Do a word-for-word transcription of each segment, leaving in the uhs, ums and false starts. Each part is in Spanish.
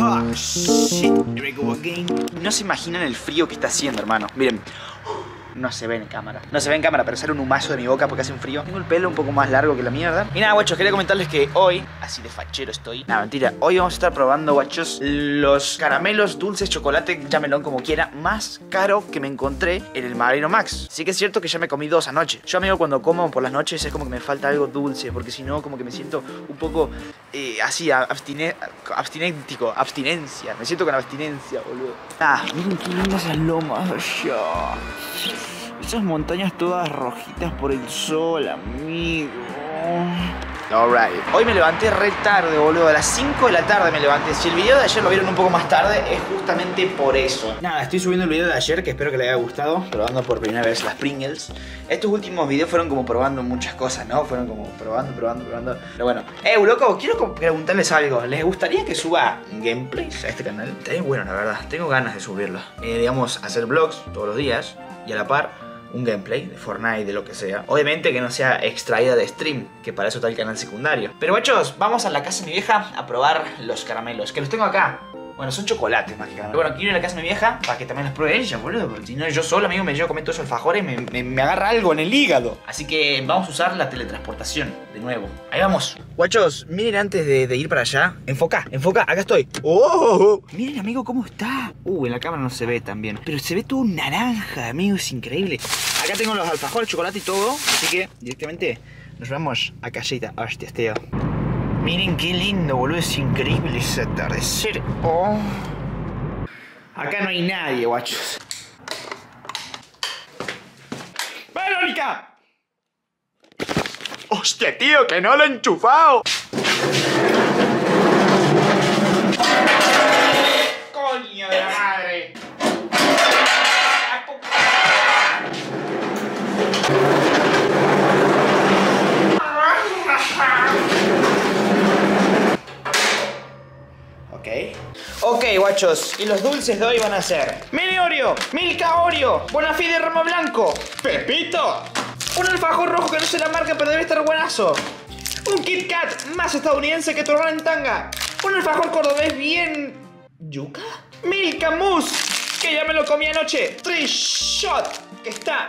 Oh, shit. Here we go again. No se imaginan el frío que está haciendo, hermano. Miren. No se ve en cámara. No se ve en cámara, pero sale un humazo de mi boca porque hace un frío. Tengo el pelo un poco más largo que la mierda. Y nada, guachos, quería comentarles que hoy, así de fachero estoy. Nada, mentira. Hoy vamos a estar probando, guachos, los caramelos, dulces, chocolate, llámenlo como quiera, más caro que me encontré en el Marino Max. Sí que es cierto que ya me comí dos anoche. Yo, amigo, cuando como por las noches es como que me falta algo dulce, porque si no, como que me siento un poco eh, así, abstine abstinéntico, abstinencia. Me siento con abstinencia, boludo. Ah, miren qué lindas esas lomas allá. Esas montañas todas rojitas por el sol, amigo. Alright. Hoy me levanté re tarde, boludo. A las cinco de la tarde me levanté. Si el video de ayer lo vieron un poco más tarde, es justamente por eso. Nada, estoy subiendo el video de ayer, que espero que les haya gustado. Probando por primera vez las Pringles. Estos últimos videos fueron como probando muchas cosas, ¿no? Fueron como probando, probando, probando. Pero bueno. Eh, loco, quiero preguntarles algo. ¿Les gustaría que suba gameplays a este canal? Está bien bueno, la verdad. Tengo ganas de subirlo. Eh, digamos, hacer vlogs todos los días. Y a la par, un gameplay de Fortnite, de lo que sea. Obviamente que no sea extraída de stream, que para eso está el canal secundario. Pero guachos, vamos a la casa de mi vieja a probar los caramelos, que los tengo acá. Bueno, son chocolates más que caramelos. Bueno, quiero ir a la casa de mi vieja para que también los pruebe ella, boludo. Porque si no, yo solo, amigo, me llevo a comer todos esos alfajores y me, me, me agarra algo en el hígado. Así que vamos a usar la teletransportación de nuevo. Ahí vamos. Guachos, miren antes de, de ir para allá. Enfoca, enfoca, acá estoy. ¡Oh! Miren, amigo, cómo está. Uh, en la cámara no se ve tan bien. Pero se ve todo naranja, amigo, es increíble. Acá tengo los alfajores, chocolate y todo. Así que directamente nos vamos a casita. Hostia, tío. Miren qué lindo, boludo. Es increíble ese atardecer. Oh. Acá no hay nadie, guachos. ¡Verónica! ¡Hostia, tío! ¡Que no lo he enchufado! ¡Coño de la madre! Ok, guachos, y los dulces de hoy van a ser Mini Oreo, Milka Oreo, Bonafide Ramo Blanco, Pepito, un alfajor rojo que no sé la marca pero debe estar buenazo, un Kit Kat más estadounidense que tu hermano en tanga, un alfajor cordobés bien... ¿yuca? Milka Mousse, que ya me lo comí anoche, Trishot, que está...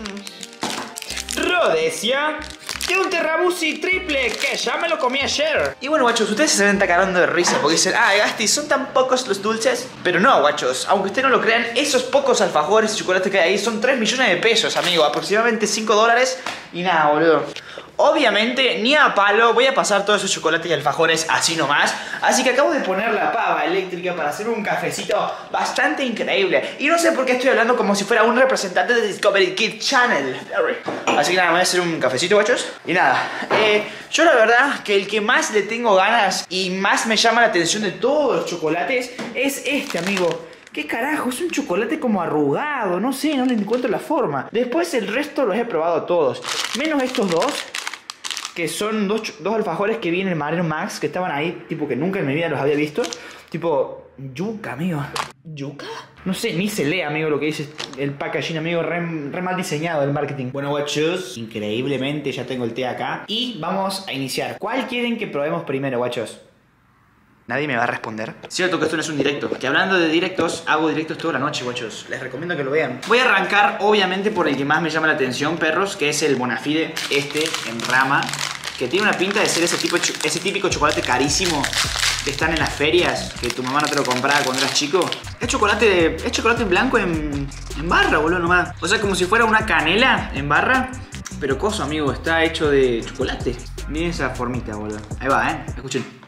Mm. Rhodesia... y un Terrabusi triple que ya me lo comí ayer. Y bueno, guachos, ustedes se ven tacarando de risa porque dicen, ah, Gasti, son tan pocos los dulces. Pero no, guachos, aunque ustedes no lo crean, esos pocos alfajores y chocolate que hay ahí son tres millones de pesos, amigo. Aproximadamente cinco dólares. Y nada, boludo. Obviamente, ni a palo voy a pasar todos esos chocolates y alfajores así nomás. Así que acabo de poner la pava eléctrica para hacer un cafecito bastante increíble. Y no sé por qué estoy hablando como si fuera un representante de Discovery Kids Channel. Así que nada, voy a hacer un cafecito, guachos. Y nada, eh, yo la verdad que el que más le tengo ganas y más me llama la atención de todos los chocolates es este, amigo. ¿Qué carajo? Es un chocolate como arrugado, no sé, no le encuentro la forma. Después el resto los he probado todos, menos estos dos, que son dos, dos alfajores que vi en el Marino Max, que estaban ahí, tipo que nunca en mi vida los había visto. Tipo, yuca, amigo. ¿Yuca? No sé, ni se lee, amigo, lo que dice el packaging, amigo, re, re mal diseñado el marketing. Bueno, guachos, increíblemente ya tengo el té acá. Y vamos a iniciar. ¿Cuál quieren que probemos primero, guachos? Nadie me va a responder. Cierto que esto no es un directo. Que hablando de directos, hago directos toda la noche, guachos. Les recomiendo que lo vean. Voy a arrancar, obviamente, por el que más me llama la atención, perros, que es el Bonafide, este, en rama. Que tiene una pinta de ser ese, tipo, ese típico chocolate carísimo que están en las ferias, que tu mamá no te lo compraba cuando eras chico. Es chocolate, de, es chocolate blanco en, en barra, boludo, nomás. O sea, como si fuera una canela en barra. Pero coso, amigo, está hecho de chocolate. Miren esa formita, boludo. Ahí va, ¿eh? Escuchen.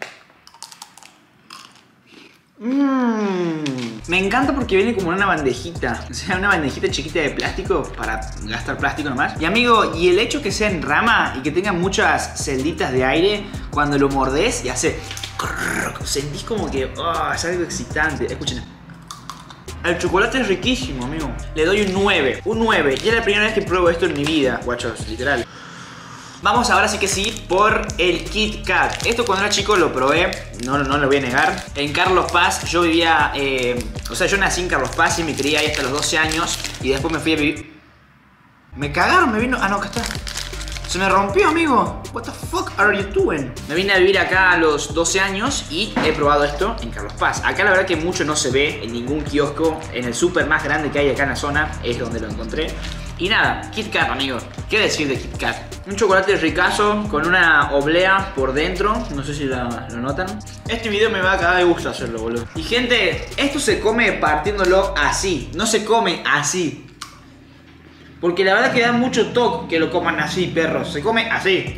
Mmm, me encanta porque viene como una bandejita. O sea, una bandejita chiquita de plástico para gastar plástico nomás. Y amigo, y el hecho que sea en rama y que tenga muchas celditas de aire, cuando lo mordés y hace... sentís como que... Oh, es algo excitante. Escuchen. El chocolate es riquísimo, amigo. Le doy un nueve. Un nueve. Y es la primera vez que pruebo esto en mi vida, guachos, literal. Vamos ahora sí que sí por el Kit Kat. Esto cuando era chico lo probé, no, no lo voy a negar. En Carlos Paz yo vivía, eh, o sea, yo nací en Carlos Paz y me crié ahí hasta los doce años. Y después me fui a vivir... Me cagaron, me vino... Ah, no, acá está. Se me rompió, amigo. What the fuck are you doing? Me vine a vivir acá a los doce años y he probado esto en Carlos Paz. Acá la verdad que mucho no se ve en ningún kiosco. En el súper más grande que hay acá en la zona es donde lo encontré. Y nada, Kit Kat, amigos. ¿Qué decir de Kit Kat? Un chocolate ricazo con una oblea por dentro. No sé si lo, lo notan. Este video me va a cagar de gusto hacerlo, boludo. Y gente, esto se come partiéndolo así. No se come así. Porque la verdad que da mucho toque que lo coman así, perros. Se come así.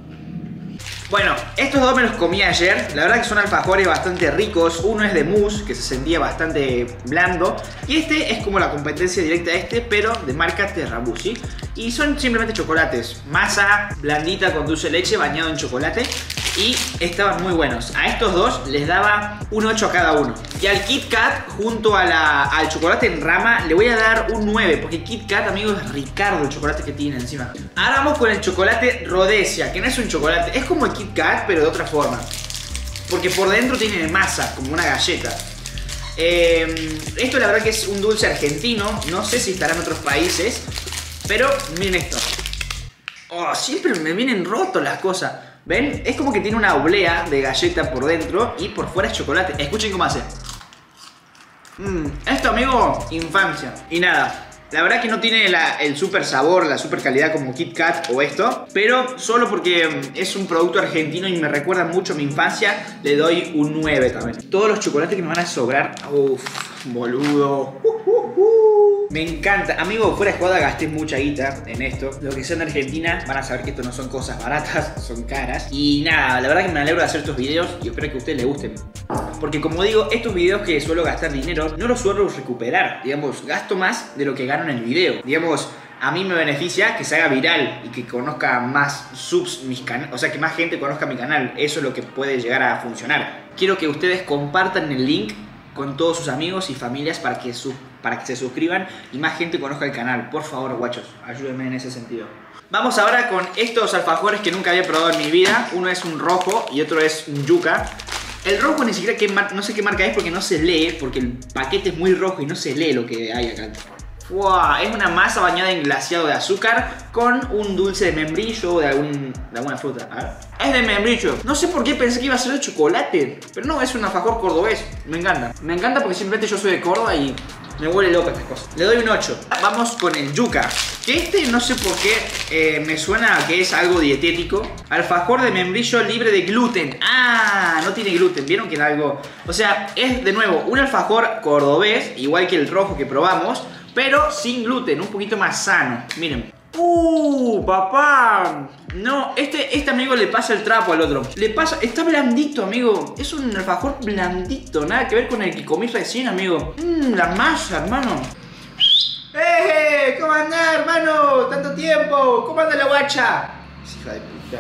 Bueno, estos dos me los comí ayer. La verdad que son alfajores bastante ricos. Uno es de mousse, que se sentía bastante blando. Y este es como la competencia directa de este, pero de marca Terrabusi. Y son simplemente chocolates. Masa blandita con dulce de leche bañado en chocolate. Y estaban muy buenos. A estos dos les daba un ocho a cada uno. Y al Kit Kat, junto a la, al chocolate en rama, le voy a dar un nueve. Porque Kit Kat, amigos, es Ricardo el chocolate que tiene encima. Ahora vamos con el chocolate Rhodesia, que no es un chocolate, es como el Kit Kat, pero de otra forma. Porque por dentro tiene masa, como una galleta. Eh, esto la verdad que es un dulce argentino. No sé si estará en otros países. Pero miren esto. Oh, siempre me vienen rotos las cosas. ¿Ven? Es como que tiene una oblea de galleta por dentro y por fuera es chocolate. Escuchen cómo hace. Mm, esto, amigo, infancia. Y nada, la verdad que no tiene la, el super sabor, la super calidad como Kit Kat o esto. Pero solo porque es un producto argentino y me recuerda mucho a mi infancia, le doy un nueve también. Todos los chocolates que me van a sobrar. Uff, boludo. Uh, uh, uh. Me encanta. Amigo, fuera de jugada gasté mucha guita en esto. Los que sean de Argentina van a saber que esto no son cosas baratas, son caras. Y nada, la verdad que me alegro de hacer estos videos y espero que a ustedes les gusten. Porque como digo, estos videos que suelo gastar dinero, no los suelo recuperar. Digamos, gasto más de lo que gano en el video. Digamos, a mí me beneficia que se haga viral y que conozca más subs mis canales. O sea, que más gente conozca mi canal. Eso es lo que puede llegar a funcionar. Quiero que ustedes compartan el link con todos sus amigos y familias para que, su, para que se suscriban y más gente conozca el canal. Por favor, guachos, ayúdenme en ese sentido. Vamos ahora con estos alfajores que nunca había probado en mi vida. Uno es un rojo y otro es un yuca. El rojo ni siquiera qué no sé qué marca es porque no se lee, porque el paquete es muy rojo y no se lee lo que hay acá. Wow, es una masa bañada en glaseado de azúcar con un dulce de membrillo o de, algún, de alguna fruta. A ver. Es de membrillo. No sé por qué pensé que iba a ser de chocolate, pero no, es un alfajor cordobés. Me encanta. Me encanta porque simplemente yo soy de Córdoba y me huele loca estas cosas. Le doy un ocho. Vamos con el yuca. Que este no sé por qué eh, me suena a que es algo dietético. Alfajor de membrillo libre de gluten. Ah, no tiene gluten. ¿Vieron que era algo? O sea, es de nuevo un alfajor cordobés, igual que el rojo que probamos, pero sin gluten, un poquito más sano. Miren. ¡Uh, papá! No, este, este amigo le pasa el trapo al otro. Le pasa, está blandito, amigo. Es un alfajor blandito. Nada que ver con el que comí recién, amigo. Mmm, la masa, hermano. ¡Eh! ¿Cómo andás, hermano? ¡Tanto tiempo! ¿Cómo anda la guacha? Hija de puta.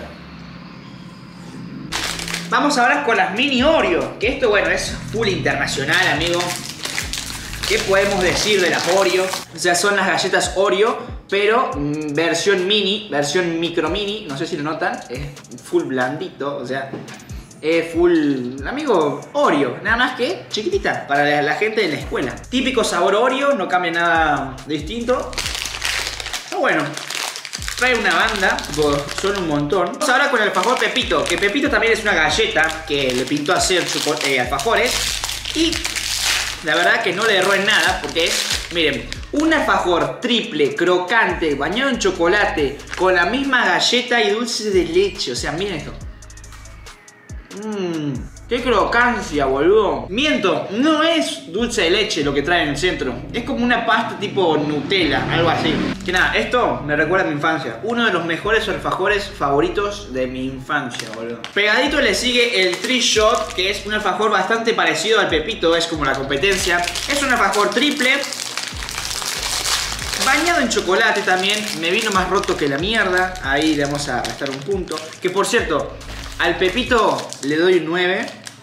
Vamos ahora con las mini Oreo. Que esto, bueno, es full internacional, amigo. ¿Qué podemos decir de las Oreo? O sea, son las galletas Oreo, pero mmm, versión mini, versión micro mini. No sé si lo notan. Es full blandito, o sea, es full, amigo, Oreo. Nada más que chiquitita, para la, la gente de la escuela. Típico sabor Oreo, no cambia nada distinto. Pero bueno, trae una banda, son un montón. Vamos ahora con el alfajor Pepito, que Pepito también es una galleta que le pintó a hacer eh, alfajores. Y la verdad que no le erró en nada porque es, miren, un alfajor triple, crocante, bañado en chocolate, con la misma galleta y dulce de leche. O sea, miren esto. Mmm, qué crocancia, boludo. Miento, no es dulce de leche lo que trae en el centro. Es como una pasta tipo Nutella, algo así. Que nada, esto me recuerda a mi infancia. Uno de los mejores alfajores favoritos de mi infancia, boludo. Pegadito le sigue el Three Shot, que es un alfajor bastante parecido al Pepito. Es como la competencia. Es un alfajor triple, bañado en chocolate también. Me vino más roto que la mierda. Ahí le vamos a restar un punto. Que por cierto, al Pepito le doy un nueve.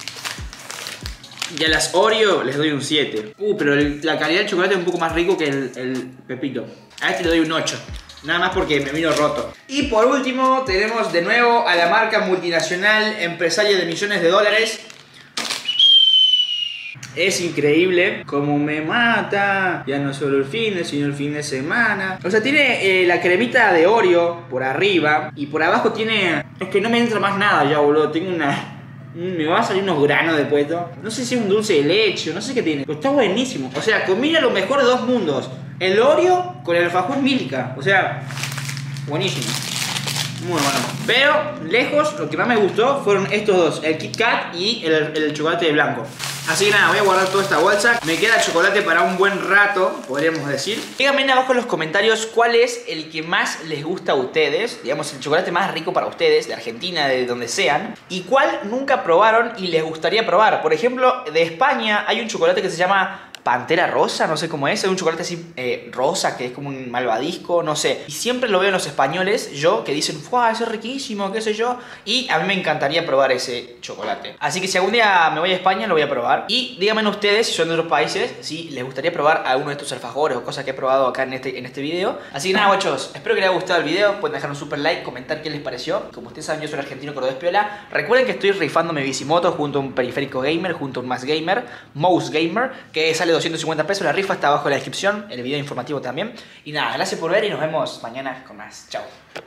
Y a las Oreo les doy un siete. Uh, pero el, la calidad del chocolate es un poco más rico que el, el Pepito. A este le doy un ocho. Nada más porque me vino roto. Y por último tenemos de nuevo a la marca multinacional, empresaria de millones de dólares. Es increíble como me mata. Ya no solo el fin de, sino el fin de semana. O sea, tiene eh, la cremita de Oreo por arriba. Y por abajo tiene... Es que no me entra más nada ya, boludo. Tengo una... Me va a salir unos granos de puesto. No sé si es un dulce de leche, no sé qué tiene. Pero está buenísimo. O sea, combina lo mejor de dos mundos. El Oreo con el alfajor Milka. O sea, buenísimo. Muy bueno. Pero, lejos, lo que más me gustó fueron estos dos. El Kit Kat y el, el chocolate blanco. Así que nada, voy a guardar toda esta bolsa. Me queda chocolate para un buen rato, podríamos decir. Díganme abajo en los comentarios cuál es el que más les gusta a ustedes. Digamos, el chocolate más rico para ustedes, de Argentina, de donde sean. Y cuál nunca probaron y les gustaría probar. Por ejemplo, de España hay un chocolate que se llama... Pantera rosa, no sé cómo es, es un chocolate así eh, rosa, que es como un malvadisco, no sé. Y siempre lo veo en los españoles, yo, que dicen, ¡fuah, ese es riquísimo, qué sé yo! Y a mí me encantaría probar ese chocolate. Así que si algún día me voy a España, lo voy a probar. Y díganme ustedes, si son de otros países, si les gustaría probar alguno de estos alfajores o cosas que he probado acá en este, en este video. Así que nada, guachos, espero que les haya gustado el video. Pueden dejar un super like, comentar qué les pareció. Como ustedes saben, yo soy un argentino cordobés piola. Recuerden que estoy rifando mi bicimoto junto a un periférico gamer, junto a un Más Gamer, Mouse Gamer, que sale doscientos cincuenta pesos. La rifa está abajo en la descripción, el video informativo también. Y nada, gracias por ver y nos vemos mañana con más. Chao.